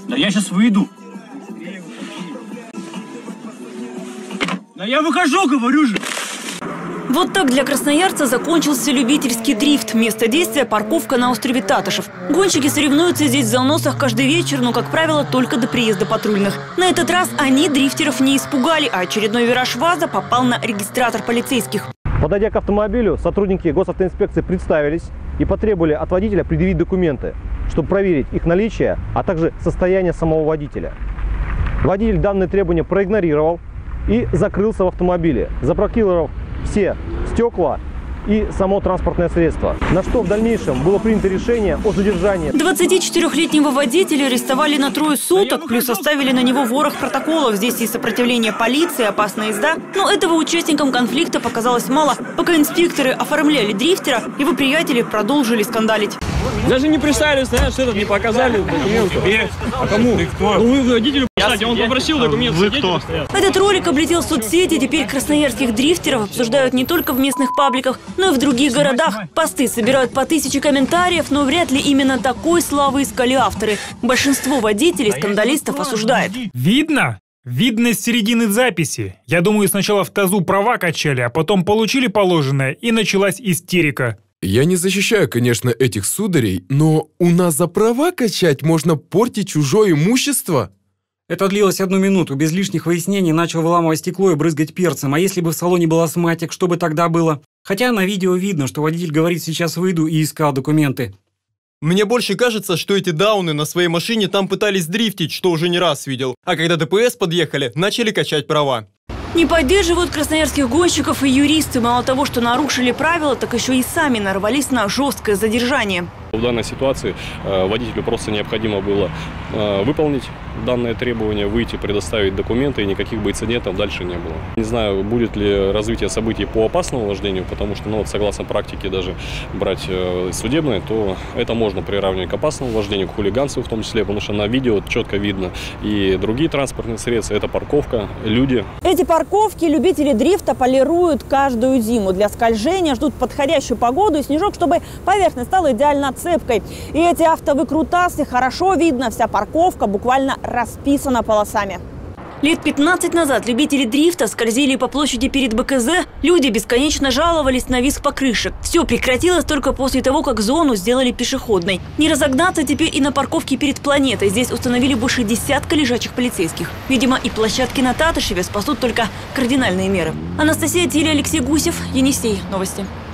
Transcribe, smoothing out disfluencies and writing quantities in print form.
Да я сейчас выйду. Да я выхожу, говорю же. Вот так для красноярца закончился любительский дрифт. Место действия – парковка на острове Татышев. Гонщики соревнуются здесь в заносах каждый вечер, но, как правило, только до приезда патрульных. На этот раз они дрифтеров не испугали, а очередной вираж ВАЗа попал на регистратор полицейских. Подойдя к автомобилю, сотрудники госавтоинспекции представились и потребовали от водителя предъявить документы, чтобы проверить их наличие, а также состояние самого водителя. Водитель данные требования проигнорировал и закрылся в автомобиле, заблокировав все стекла и само транспортное средство. На что в дальнейшем было принято решение о задержании. 24-летнего водителя арестовали на 3 суток, плюс составили на него ворох протоколов. Здесь и сопротивление полиции, опасная езда. Но этого участникам конфликта показалось мало. Пока инспекторы оформляли дрифтера, его приятели продолжили скандалить. Даже не представили, знаешь, что не показали документы. А кому? Ну вы водителю, кстати, он попросил документы. Вы кто? Этот ролик облетел соцсети. Теперь красноярских дрифтеров обсуждают не только в местных пабликах, но и в других городах. Посты собирают по 1000 комментариев, но вряд ли именно такой славы искали авторы. Большинство водителей скандалистов осуждает. Видно? Видно с середины записи. Я думаю, сначала в тазу права качали, а потом получили положенное, и началась истерика. Я не защищаю, конечно, этих сударей, но у нас за права качать можно портить чужое имущество. Это длилось 1 минуту. Без лишних выяснений начал выламывать стекло и брызгать перцем. А если бы в салоне был астматик, что бы тогда было? Хотя на видео видно, что водитель говорит: сейчас выйду, и искал документы. Мне больше кажется, что эти дауны на своей машине там пытались дрифтить, что уже не раз видел. А когда ДПС подъехали, начали качать права. Не поддерживают красноярских гонщиков и юристы. Мало того, что нарушили правила, так еще и сами нарвались на жесткое задержание. В данной ситуации водителю просто необходимо было выполнить данное требование, выйти, предоставить документы, и никаких бы инцидентов дальше не было. Не знаю, будет ли развитие событий по опасному вождению, потому что, согласно практике, даже брать судебное, то это можно приравнивать к опасному вождению, к хулиганству в том числе, потому что на видео четко видно и другие транспортные средства, это парковка, люди. Эти парковки любители дрифта полируют каждую зиму. Для скольжения ждут подходящую погоду и снежок, чтобы поверхность стала идеально цепкой. И эти автовыкрутасы хорошо видно, вся парковка буквально расписана полосами. Лет 15 назад любители дрифта скользили по площади перед БКЗ. Люди бесконечно жаловались на визг покрышек. Все прекратилось только после того, как зону сделали пешеходной. Не разогнаться теперь и на парковке перед Планетой. Здесь установили больше десятка лежачих полицейских. Видимо, и площадки на Татышеве спасут только кардинальные меры. Анастасия Тиля, Алексей Гусев, Енисей. Новости.